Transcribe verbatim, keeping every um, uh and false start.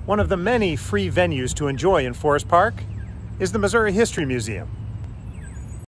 One of the many free venues to enjoy in Forest Park is the Missouri History Museum.